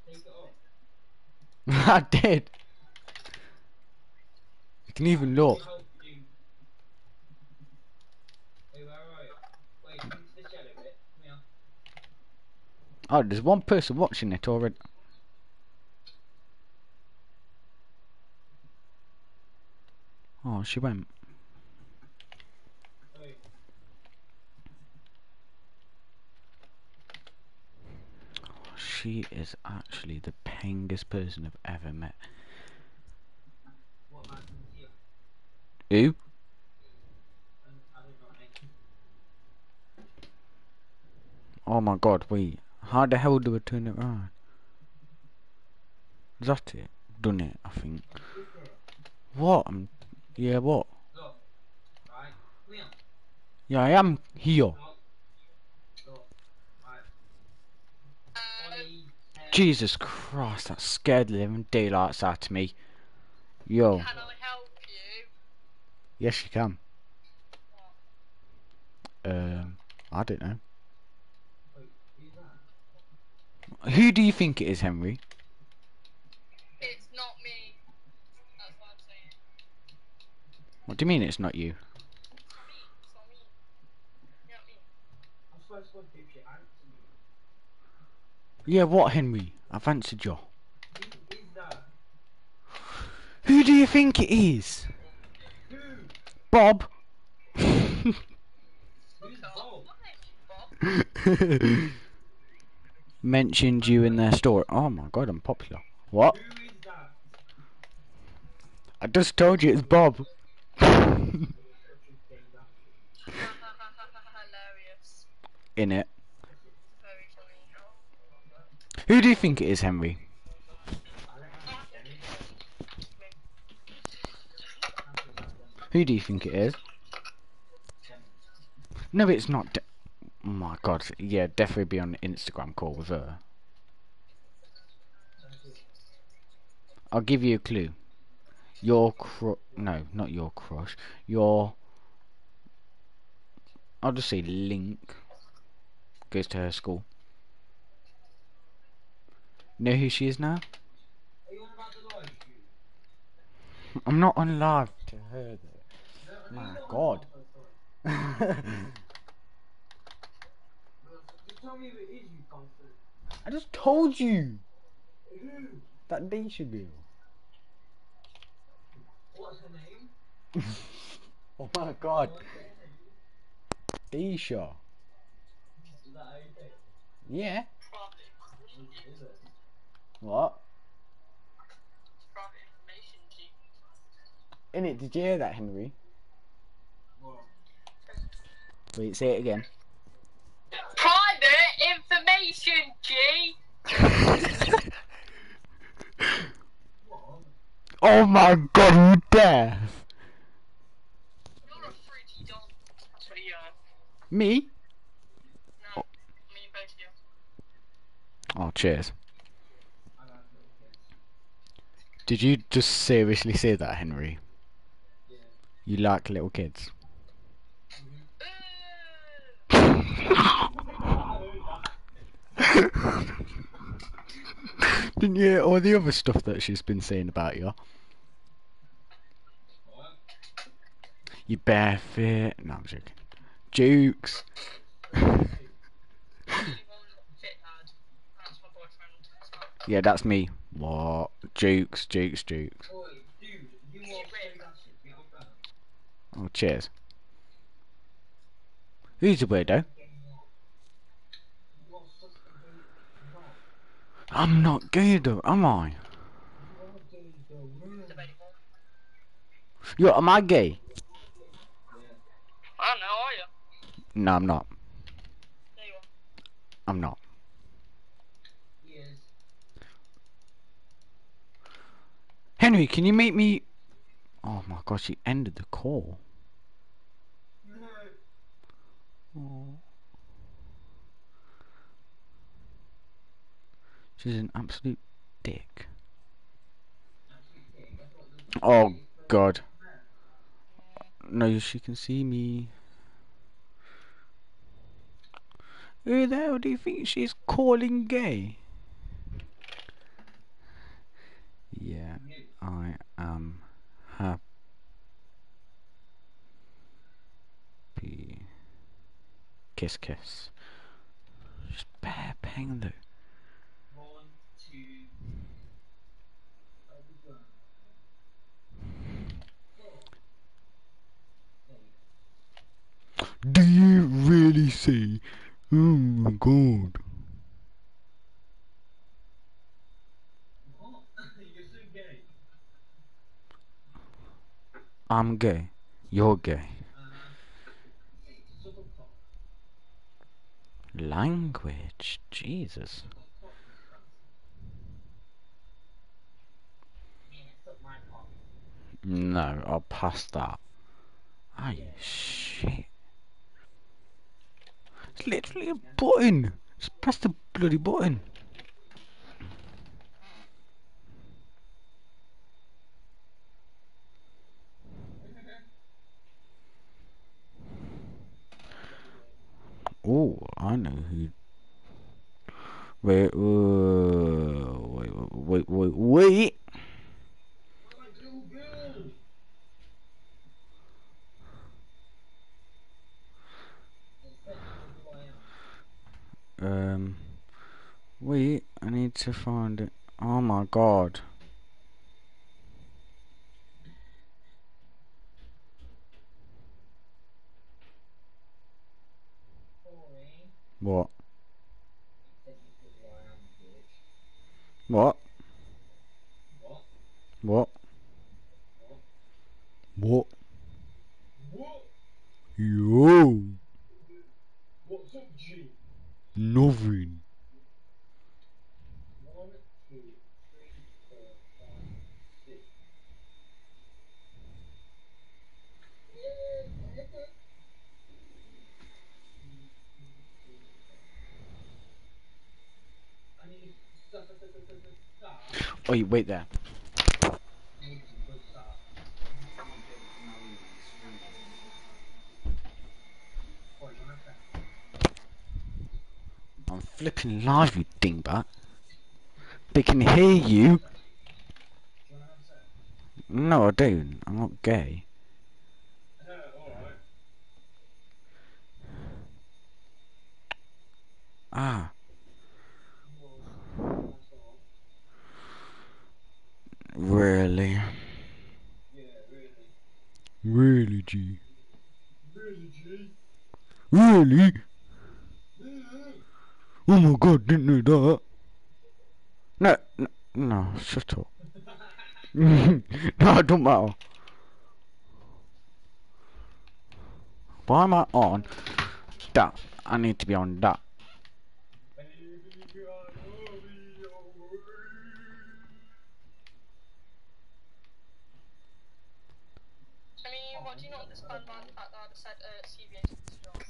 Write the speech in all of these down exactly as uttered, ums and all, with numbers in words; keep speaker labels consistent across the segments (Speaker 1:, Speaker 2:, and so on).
Speaker 1: I did. You can even look. Oh, there's one person watching it already. Oh, she went. She is actually the pangest person I've ever met. Who? Oh my god, wait. How the hell do I turn it around? Is that it? Done it, I think. What? I'm, yeah, what? Yeah, I am here. Jesus Christ, that scared the living daylights out of me. Yo.
Speaker 2: Can I help you?
Speaker 1: Yes, you can. Um, I don't know. Who do you think it is, Henry?
Speaker 2: It's not me. That's what I'm saying.
Speaker 1: What do you mean it's not you?
Speaker 2: It's not me. It's not me. You know what I mean?
Speaker 1: Yeah, what, Henry? I've answered you. Who do you think it is? Bob? Mentioned you in their story. Oh my god, I'm popular. What? I just told you it's Bob.
Speaker 2: Hilarious.
Speaker 1: In it.
Speaker 2: Very funny.
Speaker 1: Who do you think it is, Henry? Who do you think it is? No, it's not. De oh my god, yeah, definitely be on an Instagram call with her. I'll give you a clue. Your cru- no, not your crush. Your, I'll just say Link goes to her school. Know who she is now? I'm not on live to her though. My god. I just told you. That Deisha girl.
Speaker 3: What's her name?
Speaker 1: Oh my god. Deisha.
Speaker 3: Is that how you say it?
Speaker 1: Yeah.
Speaker 2: Private information.
Speaker 1: What?
Speaker 2: Private information, G.
Speaker 1: Innit, did you hear that, Henry?
Speaker 3: What?
Speaker 1: Wait, say it again.
Speaker 2: Private information, G.
Speaker 3: What?
Speaker 1: Oh my god, you deaf?
Speaker 2: You're a fruity don. That's what you are.
Speaker 1: Me?
Speaker 2: No, me and both of you.
Speaker 1: Oh, cheers.
Speaker 3: I like little kids.
Speaker 1: Did you just seriously say that, Henry?
Speaker 3: Yeah.
Speaker 1: You like little kids? Didn't you hear all the other stuff that she's been saying about you?
Speaker 3: What?
Speaker 1: You bare fit. No, I'm joking. Jukes.
Speaker 2: Fit lad. That's my boyfriend. It's not.
Speaker 1: Yeah, that's me. What? Jukes, Jukes, Jukes.
Speaker 3: Oi, dude, you
Speaker 2: Is
Speaker 3: are
Speaker 2: it
Speaker 3: so
Speaker 2: real?
Speaker 3: that shit. Get off that.
Speaker 1: Oh, cheers. Who's a weirdo?
Speaker 3: You are such a gay knob.
Speaker 1: I'm not gay though, am I?
Speaker 3: You are gay though.
Speaker 2: Debatable.
Speaker 1: Yo, am I gay?
Speaker 3: Yeah.
Speaker 2: I don't know, are you?
Speaker 1: No, I'm not.
Speaker 2: There you are.
Speaker 1: I'm not.
Speaker 3: He is.
Speaker 1: Henry, can you make me... Oh my god, she ended the call.
Speaker 3: No.
Speaker 1: Oh. She's an absolute dick.
Speaker 3: Absolute dick. That's what the
Speaker 1: Oh
Speaker 3: biggest person
Speaker 1: god.
Speaker 3: I've met.
Speaker 1: No, she can see me. Who the hell do you think she's calling gay? Kiss, kiss. Just bare ping though.
Speaker 3: One, two, over. Four. There you
Speaker 1: Do you really say? Oh my god.
Speaker 3: go. What? You're so gay.
Speaker 1: I'm gay. You're gay.
Speaker 3: Uh, hey, suck a cock.
Speaker 1: Language. Jesus.
Speaker 3: Suck a cock, Miss Francis. Yeah, suck my cock.
Speaker 1: No, I'll pass that. Ah, you
Speaker 3: Yeah.
Speaker 1: shit. It's literally a button. Just press the bloody button. Oh, I know who. Wait, uh, wait, wait, wait, wait.
Speaker 3: What do good? It said you know who I am.
Speaker 1: Um, wait. I need to find it. Oh my god.
Speaker 3: Corey.
Speaker 1: What?
Speaker 3: It said you know who I am, bitch.
Speaker 1: What?
Speaker 3: What?
Speaker 1: What?
Speaker 3: What?
Speaker 1: What?
Speaker 3: What?
Speaker 1: Yo.
Speaker 3: What's up, G?
Speaker 1: Nothing.
Speaker 3: One, two, three, four, five, six. I need stop, stop, stop, stop, stop, stop.
Speaker 1: Oh, you wait there.
Speaker 3: Need some good stop. Corey, you wanna crack?
Speaker 1: I'm flipping live, you dingbat. They can hear you.
Speaker 3: Do you wanna have sex?
Speaker 1: No, I don't. I'm not gay.
Speaker 3: Uh, alright.
Speaker 1: Ah,
Speaker 3: Well, that's all.
Speaker 1: really?
Speaker 3: Yeah, really.
Speaker 1: Really, G?
Speaker 3: Really, G?
Speaker 1: Really?
Speaker 3: Yeah.
Speaker 1: Oh my god, didn't know that. No, no, no, shut up. No, it don't matter. Why am I on that? I need to be on that.
Speaker 3: Baby, I love you.
Speaker 2: I mean, what do you not understand about the fact that I said uh, C V H is yours?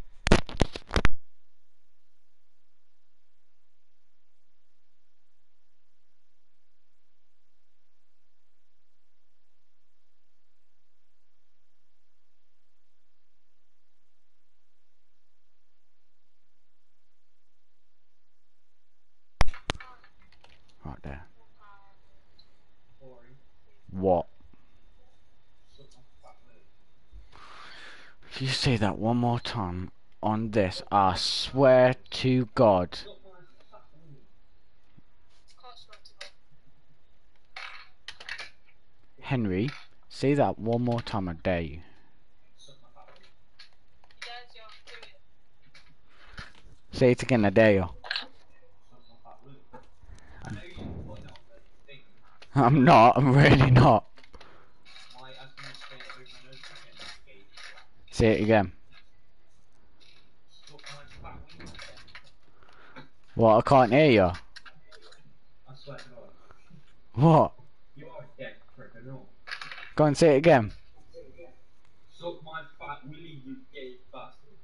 Speaker 1: Right there.
Speaker 3: Corey,
Speaker 1: What?
Speaker 3: suck my fat lip.
Speaker 1: If you say that one more time on this, I swear to God.
Speaker 3: Suck my fat lip.
Speaker 2: Can't swear to God.
Speaker 1: Henry, say that one more time, I dare you.
Speaker 3: Suck my fat lip.
Speaker 2: Yes, yeah, do it.
Speaker 1: Say it again, I dare you.
Speaker 3: Suck my fat lip. I know you're putting it on the thing.
Speaker 1: I'm not, I'm really not.
Speaker 3: Why ask me to say it over and over again? Gay twat.
Speaker 1: Say it again.
Speaker 3: Suck my fat wing.
Speaker 1: What, I can't hear you.
Speaker 3: I swear to God.
Speaker 1: What?
Speaker 3: You are a dead prick, I know.
Speaker 1: Go and say it again.
Speaker 3: Suck my fat willy, you gay bastard.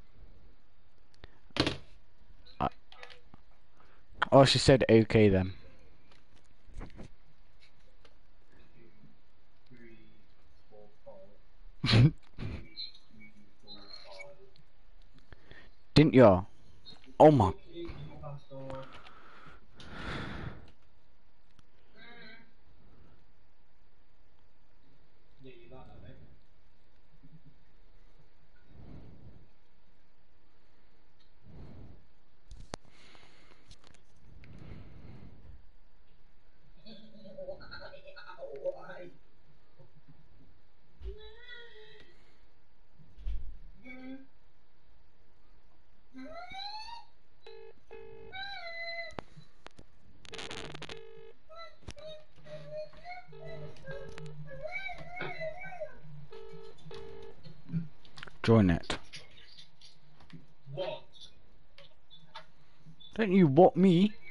Speaker 1: Oh, she said okay then.
Speaker 3: Two, three, four, five. Two, three, four, five.
Speaker 1: Didn't you? Oh my.
Speaker 3: Suck it, you bastard. Yeah, you like that, don't you?
Speaker 1: join it.
Speaker 3: What?
Speaker 1: Don't you what me?